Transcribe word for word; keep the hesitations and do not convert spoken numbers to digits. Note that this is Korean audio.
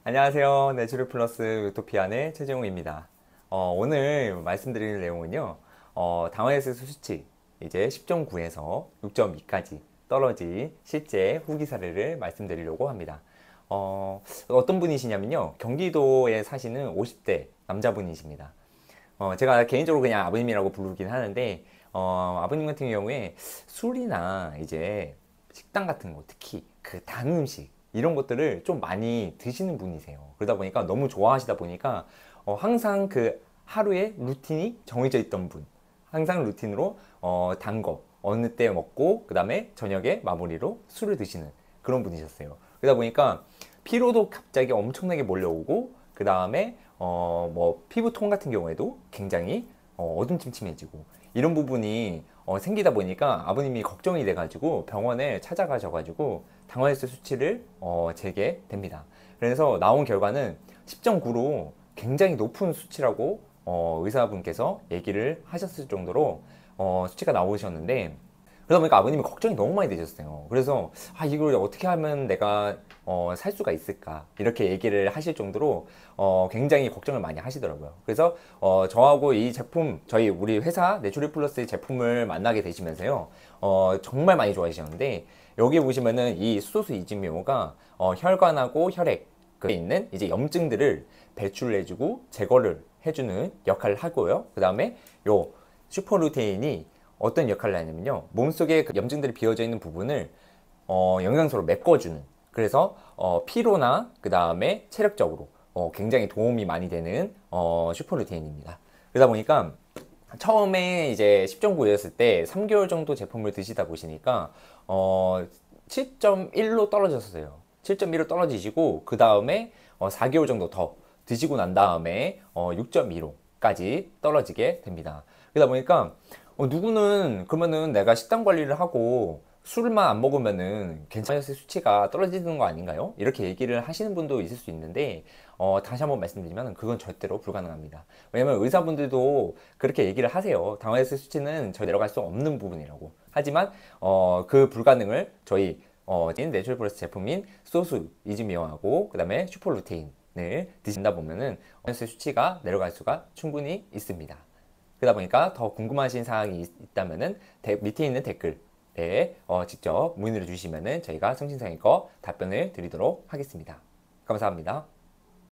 안녕하세요. 내추럴 플러스 유토피안의 최재용입니다. 어, 오늘 말씀드릴 내용은요, 어, 당화혈색소 수치 이제 십 점 구에서 육 점 이까지 떨어진 실제 후기 사례를 말씀드리려고 합니다. 어, 어떤 분이시냐면요, 경기도에 사시는 오십 대 남자분이십니다. 어, 제가 개인적으로 그냥 아버님이라고 부르긴 하는데, 어, 아버님 같은 경우에 술이나 이제 식당 같은 거, 특히 그 단 음식, 이런 것들을 좀 많이 드시는 분이세요. 그러다 보니까 너무 좋아하시다 보니까, 어, 항상 그 하루에 루틴이 정해져 있던 분. 항상 루틴으로, 어, 단 거, 어느 때 먹고, 그 다음에 저녁에 마무리로 술을 드시는 그런 분이셨어요. 그러다 보니까 피로도 갑자기 엄청나게 몰려오고, 그 다음에 어, 뭐 피부톤 같은 경우에도 굉장히 어, 어둠침침해지고 이런 부분이 어, 생기다 보니까 아버님이 걱정이 돼가지고 병원에 찾아가셔가지고 당화혈색 수치를 어, 재게 됩니다. 그래서 나온 결과는 십 점 구로 굉장히 높은 수치라고 어, 의사분께서 얘기를 하셨을 정도로 어, 수치가 나오셨는데, 그러다 보니까 아버님이 걱정이 너무 많이 되셨어요. 그래서 아, 이걸 어떻게 하면 내가 어, 살 수가 있을까 이렇게 얘기를 하실 정도로 어, 굉장히 걱정을 많이 하시더라고요. 그래서 어, 저하고 이 제품, 저희 우리 회사 내추럴 플러스의 제품을 만나게 되시면서요, 어, 정말 많이 좋아하시는데, 여기 보시면은 이 수소수 이지미오가 어, 혈관하고 혈액 에 있는 이제 염증들을 배출을 해주고 제거를 해주는 역할을 하고요. 그 다음에 요 슈퍼루테인이 어떤 역할을 하냐면요, 몸속에 그 염증들이 비어져 있는 부분을 어, 영양소로 메꿔주는, 그래서 어, 피로나 그 다음에 체력적으로 어, 굉장히 도움이 많이 되는 어, 슈퍼루테인입니다. 그러다 보니까 처음에 이제 십 점 구였을 때 삼 개월 정도 제품을 드시다 보시니까 어, 칠 점 일로 떨어졌어요. 칠 점 일로 떨어지시고, 그 다음에 어, 사 개월 정도 더 드시고 난 다음에 어, 육 점 이로까지 떨어지게 됩니다. 그러다 보니까 어, 누구는 그러면은 내가 식단 관리를 하고 술만 안 먹으면은 괜찮은 수치가 떨어지는 거 아닌가요? 이렇게 얘기를 하시는 분도 있을 수 있는데, 어, 다시 한번 말씀드리면 그건 절대로 불가능합니다. 왜냐면 의사분들도 그렇게 얘기를 하세요. 당화혈색 수치는 저 내려갈 수 없는 부분이라고. 하지만 어, 그 불가능을 저희 어, 내추럴 플러스 제품인 소수 이즈미어하고 그 다음에 슈퍼루테인을 드신다 보면은 당화혈색 수치가 내려갈 수가 충분히 있습니다. 그러다 보니까 더 궁금하신 사항이 있다면은 밑에 있는 댓글에 어, 직접 문의를 주시면은 저희가 성심성의껏 답변을 드리도록 하겠습니다. 감사합니다.